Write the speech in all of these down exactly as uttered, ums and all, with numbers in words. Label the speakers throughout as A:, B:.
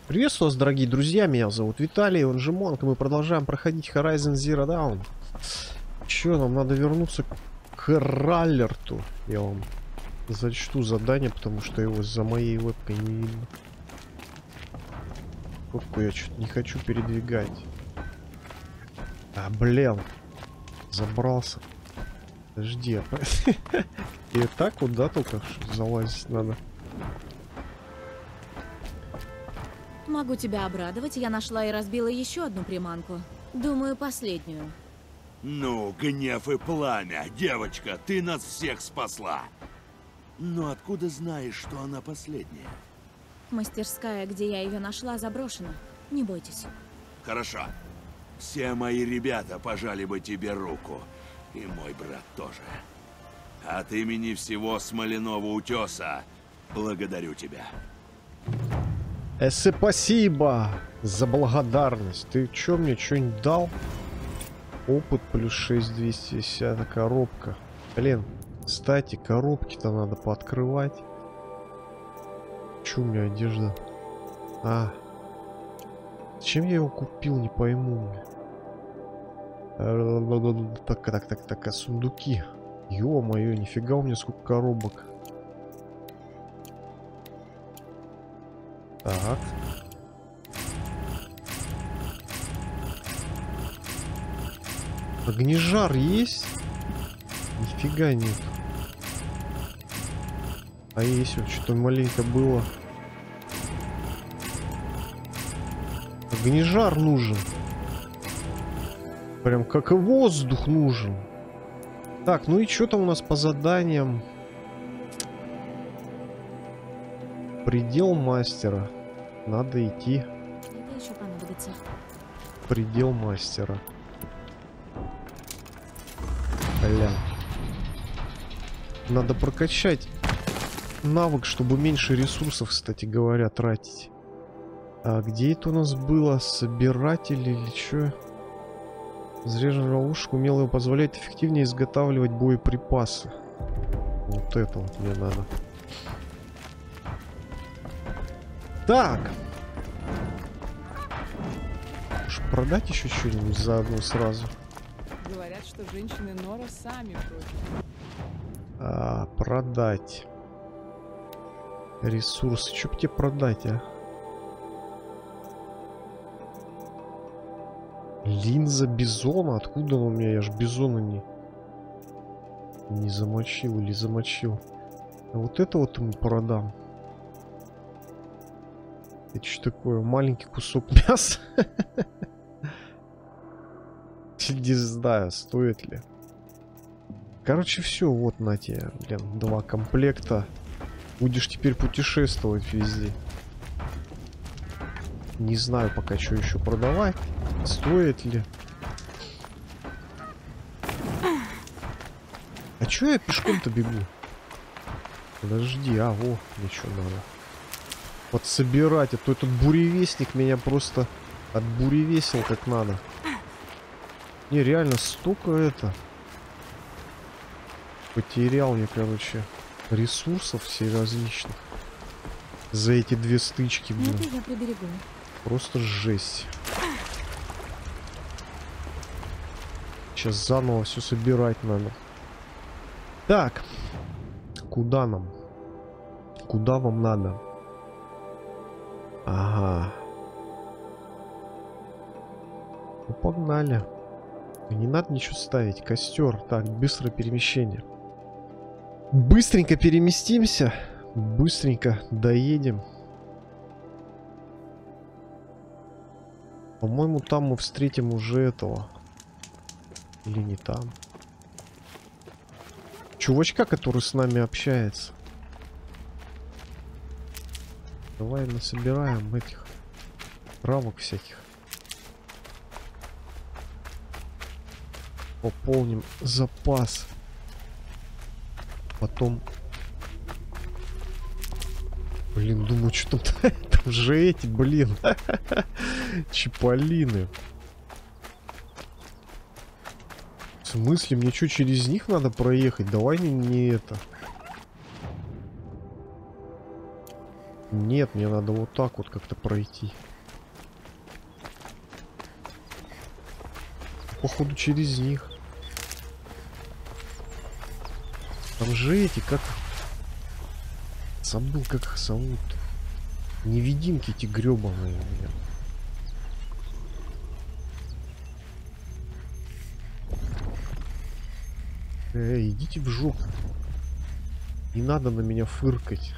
A: Приветствую вас, дорогие друзья, меня зовут Виталий, он же Монк, и мы продолжаем проходить Horizon Zero Dawn. Чё, нам надо вернуться к Раллерту. Я вам зачту задание, потому что его за моей вебкой не видно. Вебку я что-то не хочу передвигать. А, блин, забрался. Подожди, и так вот, да, только залазить надо.
B: Могу тебя обрадовать, я нашла и разбила еще одну приманку. Думаю, последнюю.
C: Ну, гнев и пламя, девочка, ты нас всех спасла. Но откуда знаешь, что она последняя?
B: Мастерская, где я ее нашла, заброшена. Не бойтесь.
C: Хорошо. Все мои ребята пожали бы тебе руку. И мой брат тоже. От имени всего Смоляного утеса благодарю тебя.
A: Э, спасибо за благодарность. Ты чё мне что-нибудь дал? Опыт плюс шесть двести десять, коробка. Блин, кстати, коробки-то надо пооткрывать. Чё у меня одежда? А. Зачем я его купил, не пойму. Так, так, так, так, а сундуки. Ё-моё, нифига у меня сколько коробок. Так. Огнежар есть? Нифига нет. А есть вот что-то маленько было. Огнежар нужен. Прям как и воздух нужен. Так, ну и что там у нас по заданиям? Предел мастера. Надо идти.
B: Это еще понадобится.
A: Предел мастера. Бля. Надо прокачать навык, чтобы меньше ресурсов, кстати говоря, тратить. А где это у нас было? Собиратель или что? Заряженная ловушка умело позволяет эффективнее изготавливать боеприпасы. Вот это вот мне надо. Так. Уж продать еще что-нибудь заодно сразу.
D: Говорят, что женщины Нора сами против.
A: А, продать. Ресурсы. Че бы тебе продать, а? Линза бизона? Откуда он у меня? Я ж бизона не... Не замочил или замочил. А вот это вот ему продам. Это что такое? Маленький кусок мяса? Не знаю, стоит ли. Короче, все, вот на тебе, блин, два комплекта. Будешь теперь путешествовать везде. Не знаю пока, что еще продавать. Стоит ли. А чё я пешком-то бегу? Подожди, а, во, мне что надо. Подсобирать, а то этот буревестник меня просто отбуревесил как надо. Не, реально столько это. Потерял я, короче, ресурсов все различных. За эти две стычки, блин.
B: Это я приберегу.
A: Просто жесть. Сейчас заново все собирать надо. Так. Куда нам? Куда вам надо? Ага. Ну, погнали. Не надо ничего ставить. Костер. Так, быстрое перемещение. Быстренько переместимся. Быстренько доедем. По-моему, там мы встретим уже этого. Или не там. Чувачка, который с нами общается. Давай насобираем этих травок всяких. Пополним запас. Потом... Блин, думаю, что там... Там же эти, блин. Чиполлины. В смысле? Мне что, через них надо проехать? Давай не, не это. Нет, мне надо вот так вот как-то пройти. Походу через них. Там же эти, как... Забыл, как их зовут. Невидимки эти гребаные у меня. Эй, идите в жопу. Не надо на меня фыркать.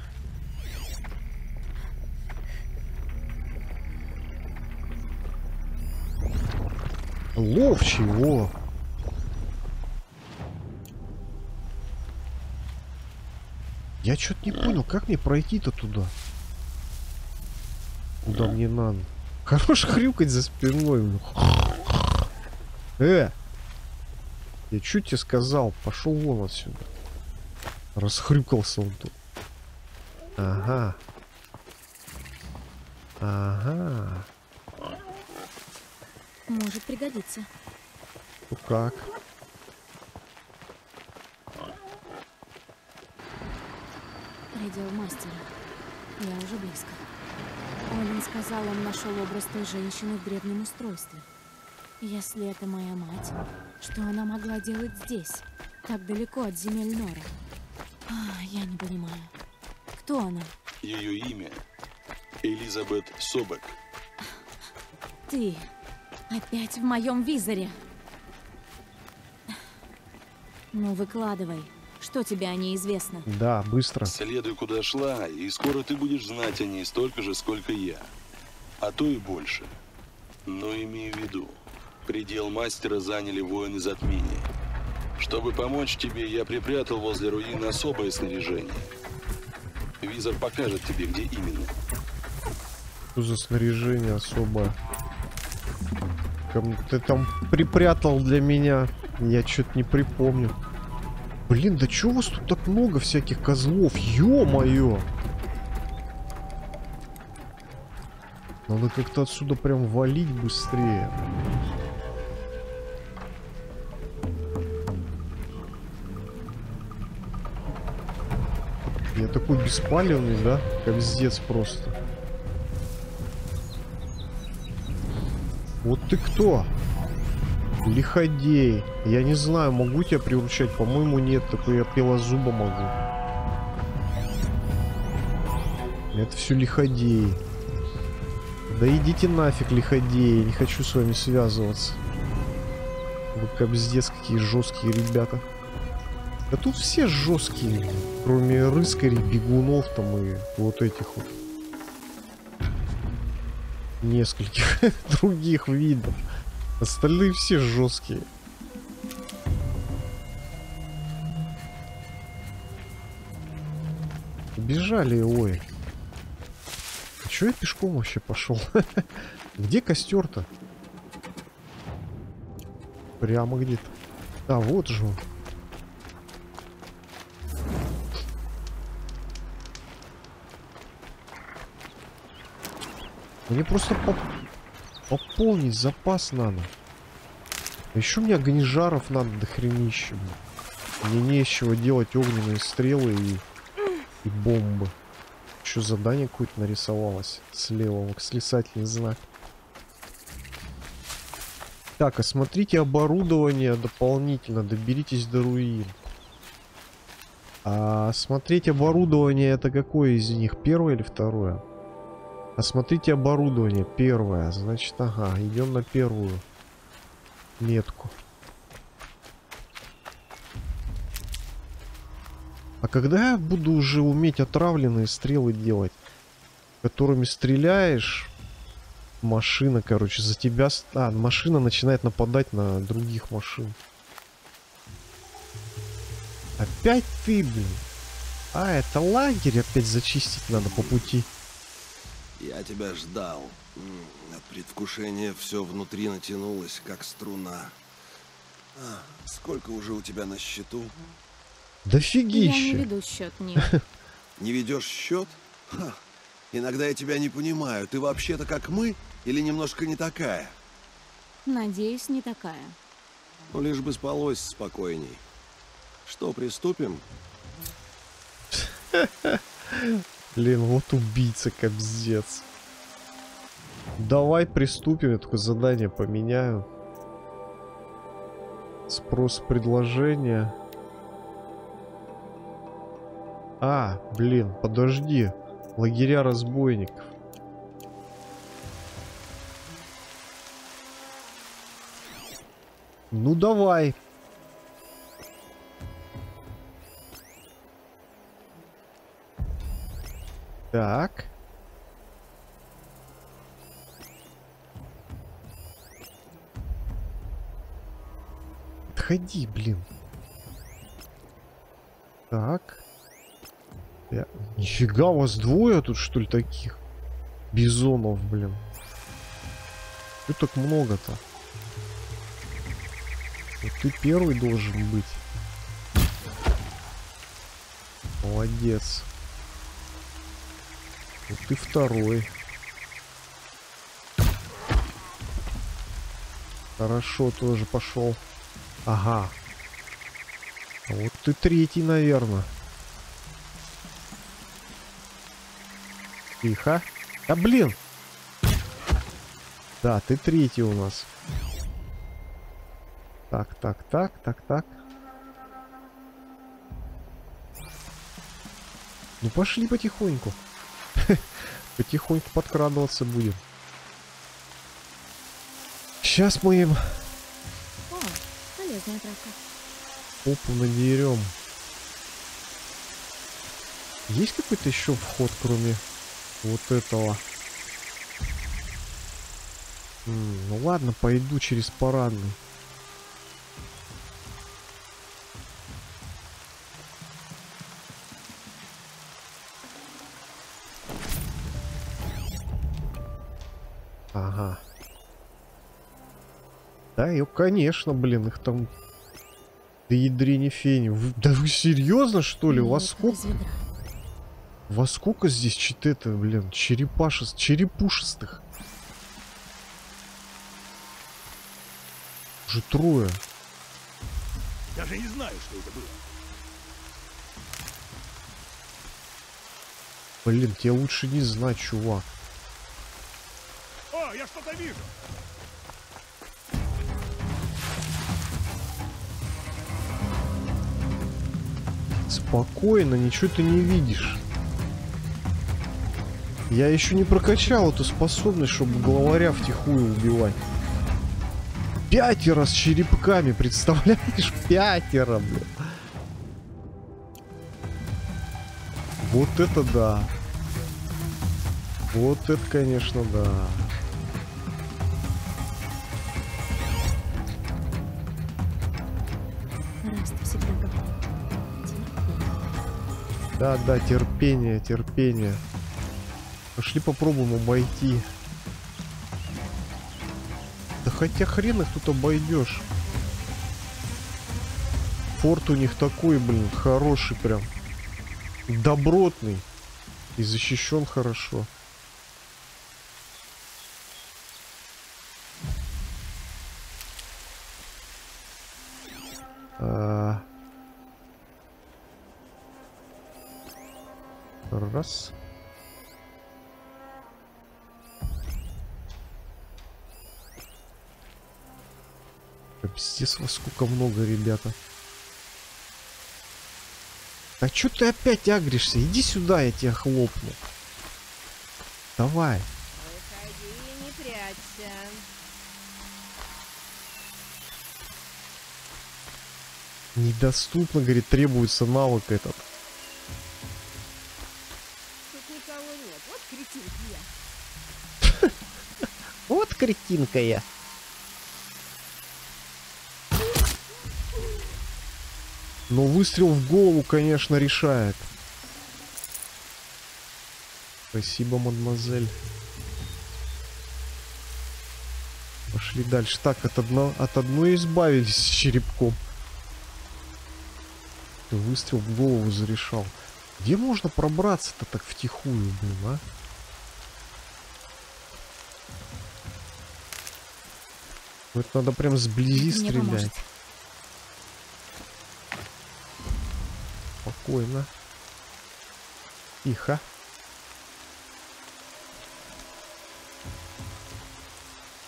A: Ловчий, о! Я что-то не понял, как мне пройти-то туда? Куда мне надо? Хорош хрюкать за спиной. Э! Я что тебе сказал? Пошел вон отсюда. Расхрюкался он тут. Ага. Ага.
B: Может пригодиться.
A: Ну как?
B: Предел мастера. Я уже близко. Олин сказал, он нашел образ той женщины в древнем устройстве. Если это моя мать, что она могла делать здесь, так далеко от земель Нора? А, я не понимаю. Кто она?
E: Ее имя Элизабет Собек.
B: Ты опять в моем визоре. Ну, выкладывай. Что тебе о ней известно?
A: Да, быстро.
E: Следуй, куда шла, и скоро ты будешь знать о ней столько же, сколько я. А то и больше. Но имей в виду, предел мастера заняли воины затмения. Чтобы помочь тебе, я припрятал возле руин особое снаряжение. Визор покажет тебе, где именно.
A: Что за снаряжение особое? Ком- Ты там припрятал для меня. Я что-то не припомню. Блин, да чего у вас тут так много всяких козлов? Ё-моё! Надо как-то отсюда прям валить быстрее. Я такой беспалевный, да? Капздец просто. Вот ты кто? Лиходей. Я не знаю, могу тебя приручать? По-моему, нет. Такой я пелозуба могу. Это все лиходеи. Да идите нафиг, лиходеи. Не хочу с вами связываться. Вы капздец, какие жесткие ребята. Да тут все жесткие. Кроме рыскарей, бегунов там и вот этих вот. Нескольких других видов. Остальные все жесткие. Бежали, ой. А чё я пешком вообще пошел? Где костер-то? Прямо где-то. А, вот же он. Мне просто поп пополнить запас надо. А еще мне огнежаров надо до хренища. Мне не из чего делать огненные стрелы и, и бомбы. Еще задание какое-то нарисовалось слева. Восклицательный знак. Так, осмотрите оборудование дополнительно. Доберитесь до руин. А осмотреть оборудование, это какое из них? Первое или второе? Осмотрите оборудование. Первое. Значит, ага, идем на первую метку. А когда я буду уже уметь отравленные стрелы делать, которыми стреляешь, машина, короче, за тебя... А, машина начинает нападать на других машин. Опять ты, блин. А, это лагерь опять зачистить надо по пути.
F: Я тебя ждал. От предвкушения все внутри натянулось, как струна. А, сколько уже у тебя на счету?
A: Дофигища.
B: Я не веду счет, нет.
F: Не ведешь счет? Ха. Иногда я тебя не понимаю. Ты вообще-то как мы или немножко не такая?
B: Надеюсь, не такая.
F: Ну, лишь бы спалось спокойней. Что, приступим?
A: Блин, вот убийца, капздец. Давай приступим, я только задание поменяю. Спрос предложения. А, блин, подожди. Лагеря разбойников. Ну давай. Так. Отходи, блин. Так. Я... Нифига, у вас двое тут, что ли, таких? Бизонов, блин. Что так много-то? Вот ты первый должен быть. Молодец. Вот ты второй. Хорошо, тоже пошел. Ага. А вот ты третий, наверное. Тихо. Да блин. Да, ты третий у нас. Так, так, так, так, так. Ну пошли потихоньку. Потихоньку подкрадываться будем. Сейчас мы им
B: О, полезная травка.
A: попу надерем. Есть какой-то еще вход, кроме вот этого? М, ну ладно, пойду через парадный. Ага. Да, и, конечно, блин, их там... Да ядрени фени. Вы... Да вы серьезно, что ли? У вас
B: Молоко из
A: сколько...
B: ведра.
A: У вас сколько здесь чит-это, блин, черепашест... черепушестых? Уже трое.
C: Даже не знаю, что это было.
A: Блин, тебе лучше не знать, чувак.
C: О, я что-то вижу.
A: Спокойно, ничего ты не видишь. Я еще не прокачал эту способность, чтобы главаря втихую убивать. Пятеро с черепками, представляешь? Пятеро, блин. Вот это да. Вот это, конечно, да.
B: Раст всегда говорил. Терпение.
A: Да, да, терпение, терпение. Пошли попробуем обойти. Да хотя хрен их тут обойдешь. Форт у них такой, блин, хороший прям. Добротный. И защищен хорошо. А... Раз. Пиздец, во сколько много, ребята. Да чё ты опять агришься? Иди сюда, я тебя хлопну. Давай.
G: Выходи, не прячься.
A: Недоступно, говорит, требуется навык этот.
G: Тут никого нет. Вот кретинка я.
A: Вот кретинка я. Но выстрел в голову, конечно, решает. Спасибо, мадемуазель. Пошли дальше. Так, от, одно, от одной избавились с черепком. Выстрел в голову зарешал. Где можно пробраться-то так втихую, блин, а? Ну, это надо прям сблизи
B: Мне
A: стрелять.
B: поможет.
A: Спокойно. Тихо.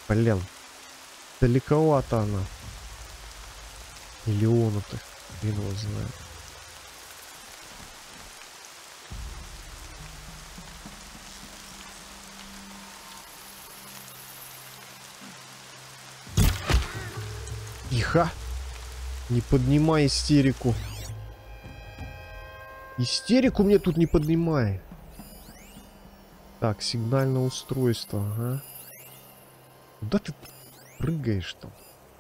A: Блин. Далековато она. Или он это. Хрен его знает. Тихо. Не поднимай истерику. Истерику мне тут не поднимай. Так, сигнальное устройство, ага. Куда ты прыгаешь там?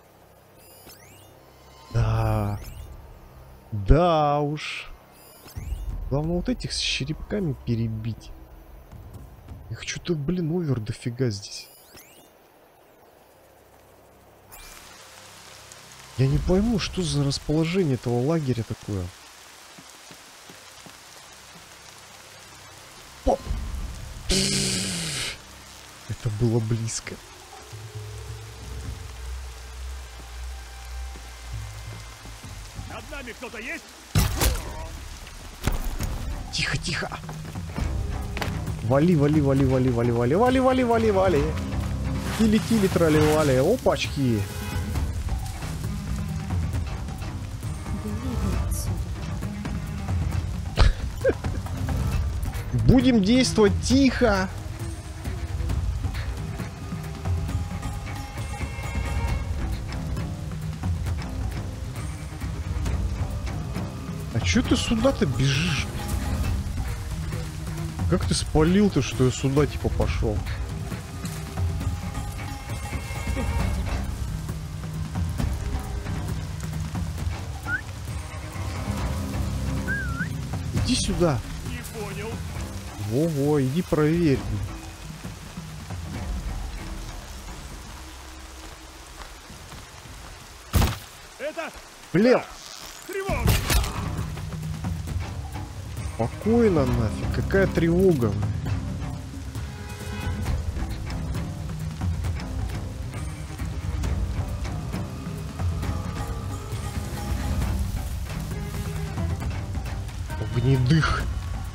A: Да. Да уж. Главное вот этих с черепками перебить. Их что-то, блин, овер дофига здесь. Я не пойму, что за расположение этого лагеря такое. Оп! Это было близко.
H: Над нами кто-то есть?
A: Тихо, тихо. Вали, вали, вали, вали, вали, вали, вали, вали, вали, вали. Тили, тили, трали, вали. Опачки. Будем действовать тихо. А чё ты сюда-то бежишь? Как ты спалил-то, что я сюда типа пошел? Иди сюда.
H: Не понял.
A: Во-во, иди проверь.
H: Это
A: Блин,
H: тревога.
A: спокойно нафиг. Какая тревога? Огнедых.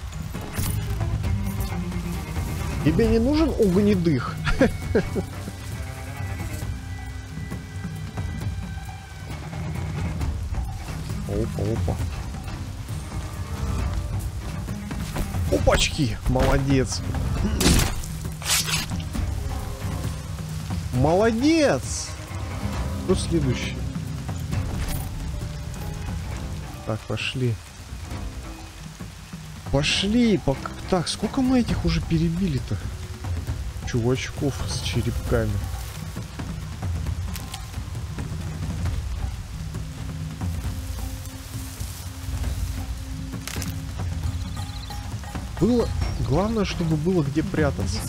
A: Тебе не нужен огнедых? Опа, опа. Опачки! Молодец! Молодец! Кто следующий? Так, пошли. Пошли! Пок... Так, сколько мы этих уже перебили-то? Чувачков с черепками. Было... Главное, чтобы было где прятаться.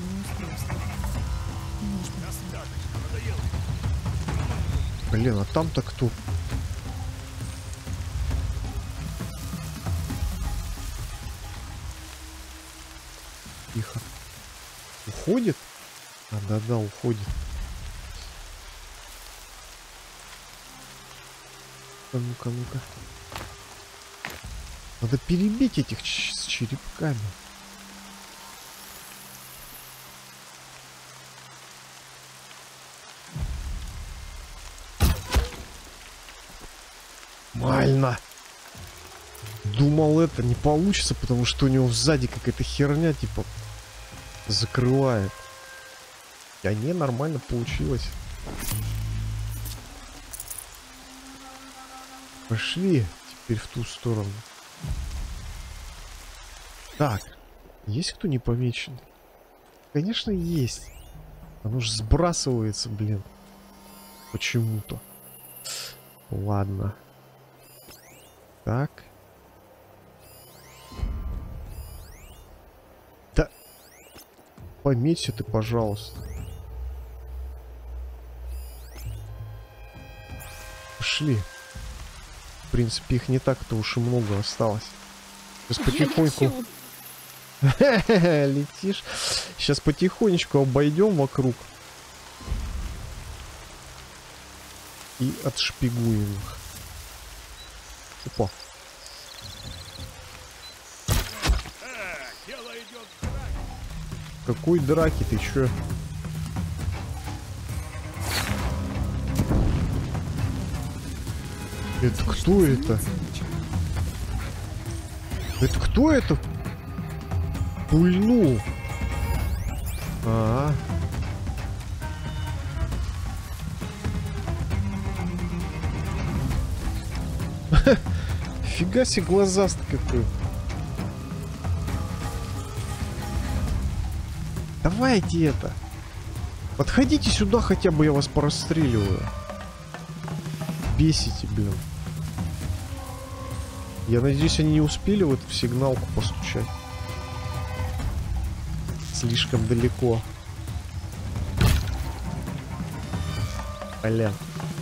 A: Блин, а там-то кто? Тихо. Уходит? А, да-да, уходит. А ну-ка, ну-ка. Надо перебить этих ч с черепками. Нормально. Думал, это не получится, потому что у него сзади какая-то херня, типа, закрывает. А не, нормально получилось. Пошли теперь в ту сторону. Так, есть кто не помеченный? Конечно, есть. Оно же сбрасывается, блин. Почему-то. Ладно. Так. Да. Пометься ты, пожалуйста. Пошли. В принципе, их не так-то уж и много осталось. Сейчас потихоньку... Летишь. Сейчас потихонечку обойдем вокруг. И отшпигуем их. Опа.
H: Дело идет к драке.
A: Какой драки, ты чё? Это кто это? Это кто это? Пульнул. А, -а. Фига себе глазастый какой. Давайте это. Подходите сюда, хотя бы я вас порастреливаю. Бесите, блин. Я надеюсь, они не успели вот в сигналку постучать. Слишком далеко. Бля.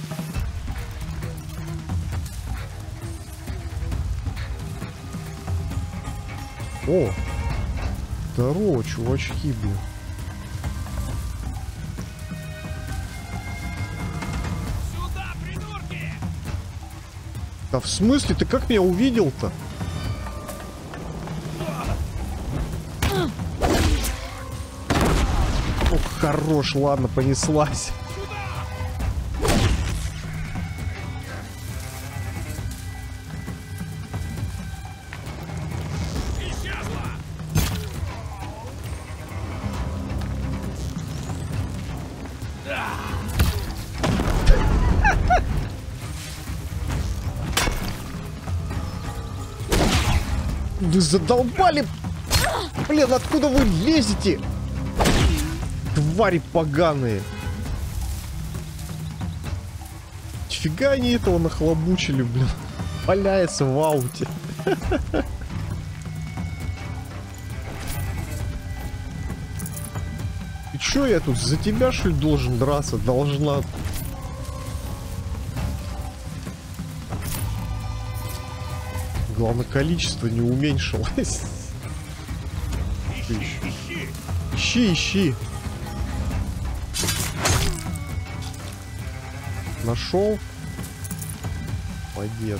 A: О! Здорово, чувачки, блин.
H: Сюда, придурки!
A: Да в смысле? Ты как меня увидел-то? Ох, хорош, ладно, понеслась. Вы задолбали! Блин, откуда вы лезете? Твари поганые! Фига они этого нахлобучили, блин. Валяется в ауте. И чё я тут за тебя, что ли, должен драться? Должна. Главное, количество не уменьшилось.
H: Ищи, ищи!
A: Ищи, ищи. Нашел. Молодец.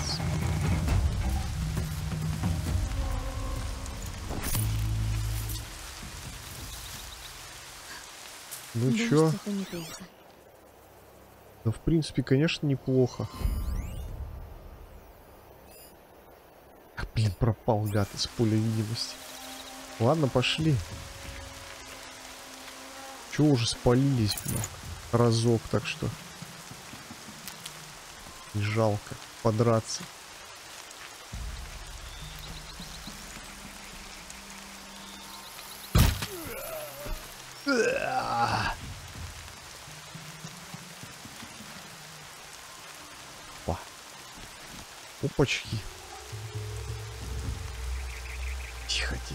A: Ну
B: Думаешь,
A: чё?
B: это неплохо.
A: Ну, в принципе, конечно, неплохо. А, блин, пропал гад из поля видимости. Ладно, пошли. Чё уже спалились, блин, разок, так что не жалко подраться. Опа. Опачки. Тихо, тихо.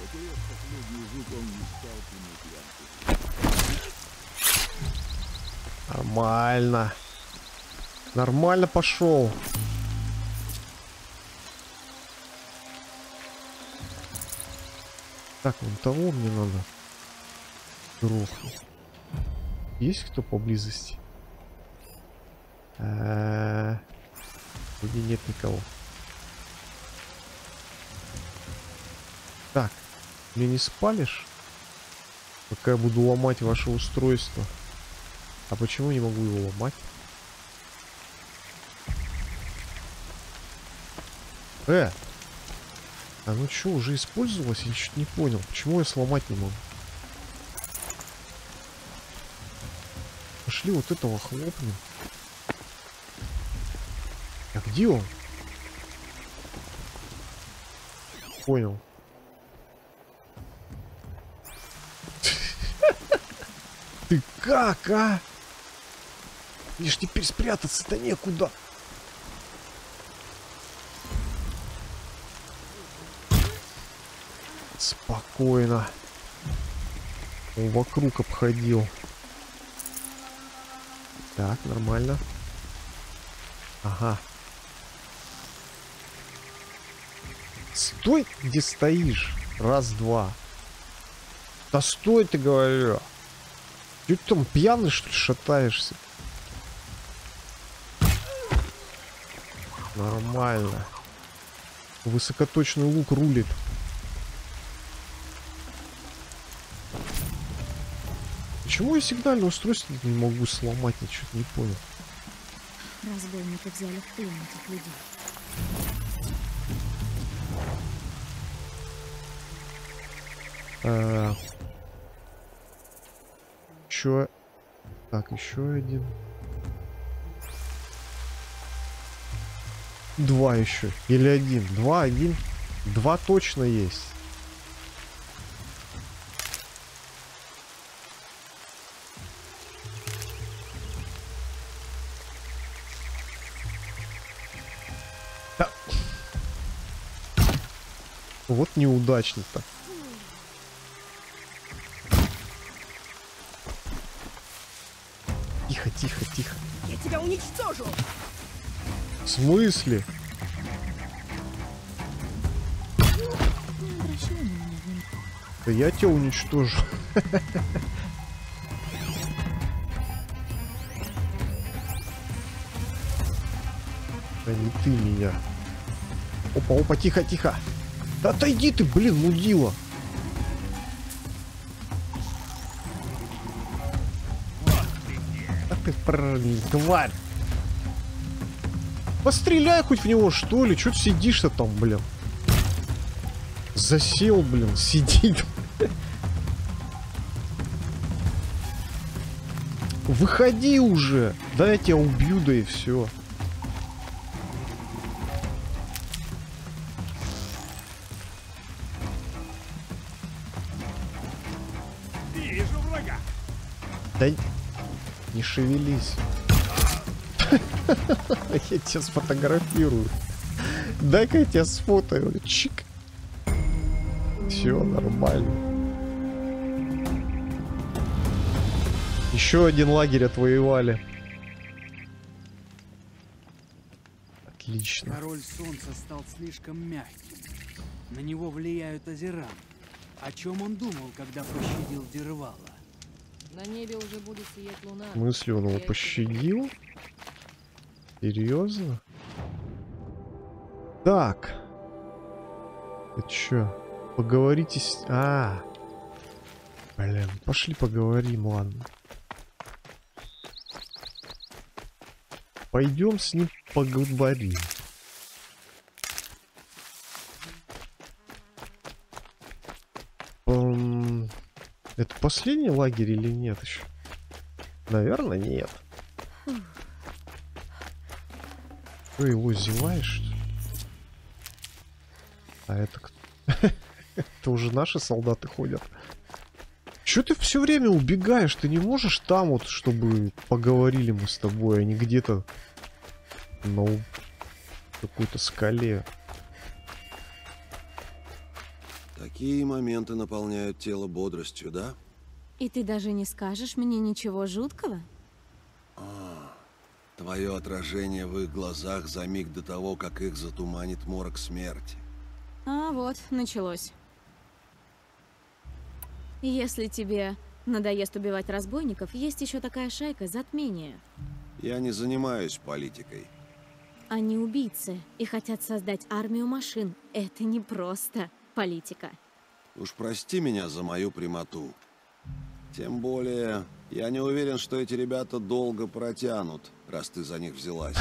A: Нормально. Нормально пошел. Так, вон того мне надо грохнуть. Есть кто поблизости? А-а-а. Вроде нет никого. Так, меня не спалишь? Пока я буду ломать ваше устройство. А почему не могу его ломать? Э! А ну что, уже использовалось? Я чуть не понял. Почему я сломать не могу? Пошли вот этого хлопнем. А где он? Понял. Ты как, а? Мне ж теперь спрятаться-то некуда. Спокойно. Он вокруг обходил. Так, нормально. Ага. Стой, где стоишь. Раз, два. Да стой, ты, говорю. Ты там пьяный, что ли, шатаешься? Нормально. Высокоточный лук рулит. Почему я сигнальное устройство не могу сломать? Я что-то не понял.
B: Разбойники взяли в плен этих людей.
A: А... Чё? Так, еще один. Два еще. Или один. Два, один. Два точно есть. Да. Вот неудачник-то. Тихо, тихо, тихо.
G: Я тебя уничтожу!
A: В смысле?
B: Не обращай на меня внимания.
A: Да я тебя уничтожу. Да не ты меня. Опа, опа, тихо, тихо. Да отойди ты, блин, мудила. А ты, блин, тварь. Постреляй хоть в него, что ли? Чё ты сидишь-то там, блин? Засел, блин, сидит. Выходи уже. Да я тебя убью, да и все.
H: Вижу врага.
A: Да не шевелись. Я тебя сфотографирую. Дай-ка я тебя сфотаю. Чик. Все нормально. Еще один лагерь отвоевали. Отлично.
I: Король солнца стал слишком мягким. На него влияют озера. О чем он думал, когда пощадил Дервала?
D: На небе уже будет сиять луна.
A: В смысле, он его
D: Я
A: пощадил? Серьезно? Так. Это что? Поговорите с... А, блин, пошли поговорим, ладно. Пойдем с ним поговорим. Эм, Это последний лагерь или нет еще? Наверное, нет. Ты его зеваешь, что ли? А это кто? Это уже наши солдаты ходят. Чё ты все время убегаешь? Ты не можешь там вот, чтобы поговорили мы с тобой, а не где-то на какой-то скале.
F: Такие моменты наполняют тело бодростью, да?
B: И ты даже не скажешь мне ничего жуткого?
F: Твое отражение в их глазах за миг до того, как их затуманит морок смерти.
B: А вот, началось. Если тебе надоест убивать разбойников, есть еще такая шайка затмения.
F: Я не занимаюсь политикой.
B: Они убийцы и хотят создать армию машин. Это не просто политика.
F: Уж прости меня за мою прямоту. Тем более, я не уверен, что эти ребята долго протянут, раз ты за них взялась.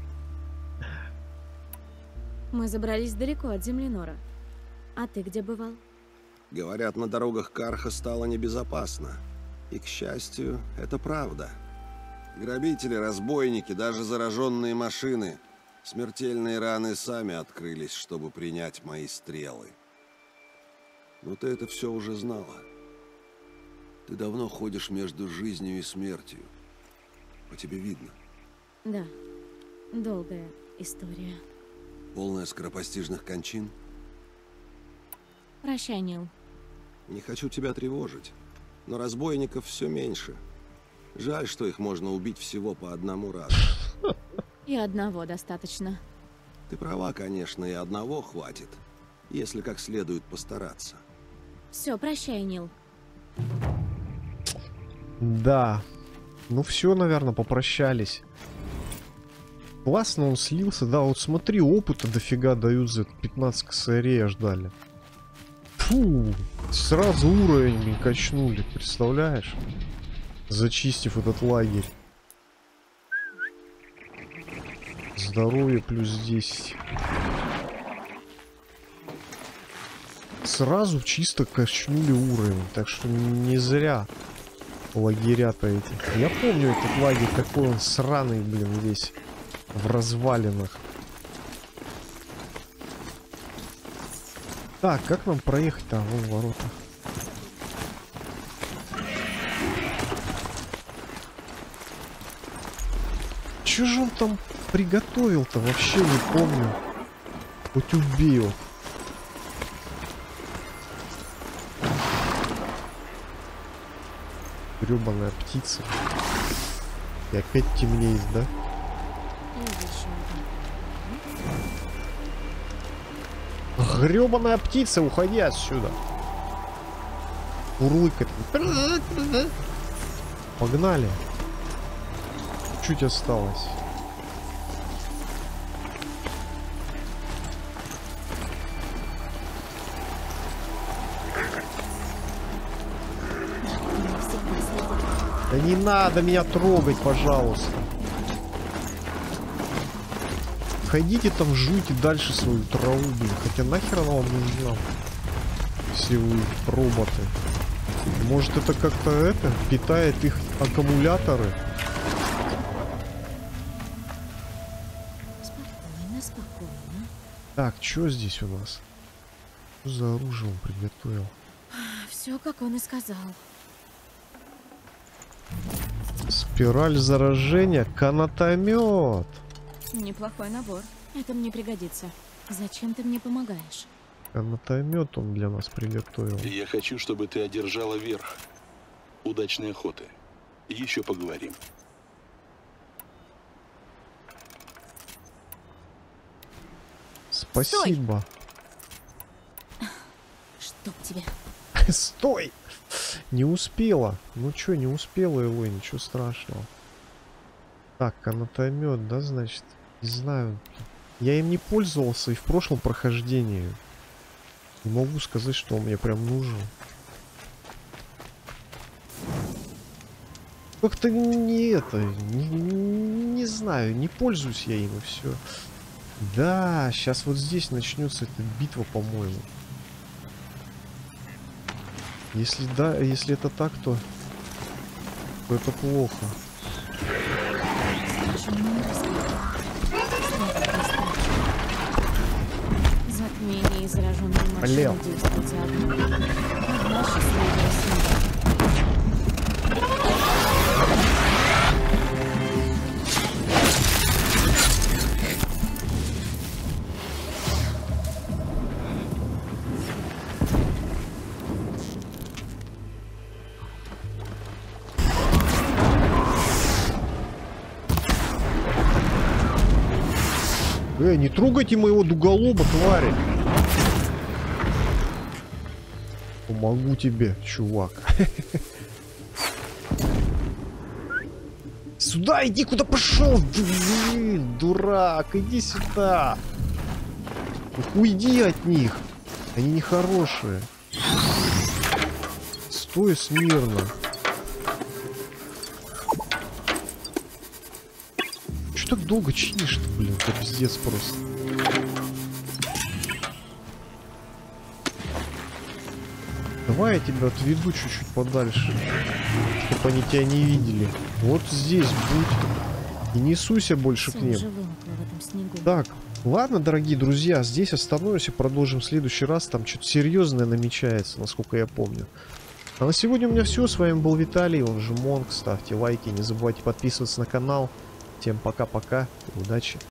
B: Мы забрались далеко от Землянора. А ты где бывал?
F: Говорят, на дорогах Карха стало небезопасно. И, к счастью, это правда. Грабители, разбойники, даже зараженные машины. Смертельные раны сами открылись, чтобы принять мои стрелы. Но ты это все уже знала. Ты давно ходишь между жизнью и смертью. По тебе видно.
B: Да, долгая история.
F: Полная скоропостижных кончин.
B: Прощай, Нил.
F: Не хочу тебя тревожить, но разбойников все меньше. Жаль, что их можно убить всего по одному разу.
B: И одного достаточно.
F: Ты права, конечно, и одного хватит, если как следует постараться.
B: Все, прощай, Нил.
A: Да. Ну все, наверное, попрощались. Классно он слился. Да, вот смотри, опыта дофига дают за пятнадцать косарей аж дали. Фу, сразу уровень качнули, представляешь? Зачистив этот лагерь. Здоровье плюс десять. Сразу чисто качнули уровень. Так что не зря лагеря-то эти. Я помню этот лагерь, какой он сраный, блин, весь в развалинах. Так, как нам проехать-то? Вон ворота. Чё же он там приготовил-то? Вообще не помню. Хоть убей его. Грёбаная птица. И опять темнеет, да? Грёбаная птица, уходи отсюда. Урлыкает. Погнали. Чуть осталось. Да не надо меня трогать, пожалуйста. Ходите там, жуйте дальше свою траву, блин. Хотя нахер она вам нужна? Все вы роботы. Может, это как-то это питает их аккумуляторы?
B: Спокойно, спокойно.
A: Так, что здесь у нас? Что за оружие он приготовил?
B: Все, как он и сказал.
A: Спираль заражения, канатомет.
B: Неплохой набор. Это мне пригодится. Зачем ты мне помогаешь?
A: Канатомет он для нас приготовил.
E: Я хочу, чтобы ты одержала верх. Удачной охоты. Еще поговорим.
A: Спасибо.
B: Чтоб тебя.
A: Стой! Не успела. Ну чё, не успела его, ничего страшного. Так, канатомет, да, значит? Не знаю. Я им не пользовался и в прошлом прохождении. Не могу сказать, что он мне прям нужен. Как-то не это, не, не знаю, не пользуюсь я им и все. Да, сейчас вот здесь начнется эта битва, по-моему. Если да, если это так, то, то это плохо.
B: Затмение и зараженные
A: Блин.
B: машины действуют одно. Одна счастливая семья.
A: Эй, не трогайте моего дуголоба, твари! Помогу тебе, чувак. Сюда иди, куда пошел! Блин, дурак, иди сюда! Уйди от них! Они нехорошие. Стой смирно. Что так долго чинишь-то, блин? Это пиздец просто. Давай я тебя отведу чуть-чуть подальше, чтобы они тебя не видели. Вот здесь будь. И не суйся больше к ним. Так, ладно, дорогие друзья, здесь остановимся, продолжим в следующий раз. Там что-то серьезное намечается, насколько я помню. А на сегодня у меня все. С вами был Виталий, он же Монк. Ставьте лайки, не забывайте подписываться на канал. Всем пока-пока и удачи.